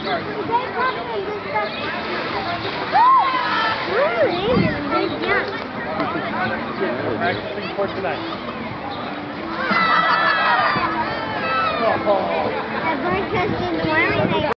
Practicing for tonight. The bird just is wearing